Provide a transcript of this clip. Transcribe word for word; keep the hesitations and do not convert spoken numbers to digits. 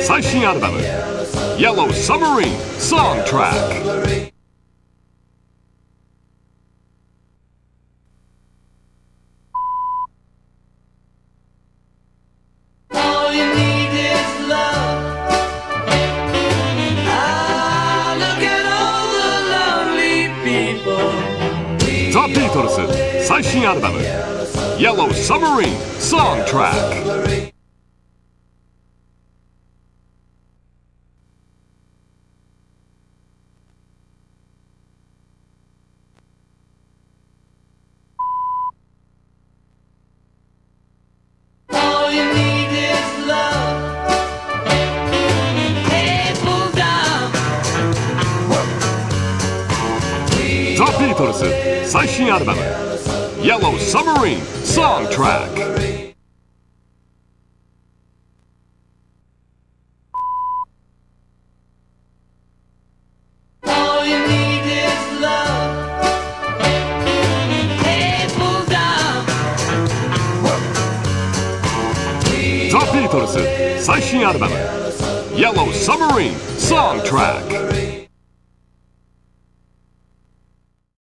最新アルバム「Yellow Submarine Songtrack」。ザ・ビートルズ最新アルバム「Yellow Submarine Songtrack」。ザ・ビートルズ最新アルバム「Yellow Submarine Songtrack」。ザ・ビートルズ最新アルバム「Yellow Submarine Songtrack」。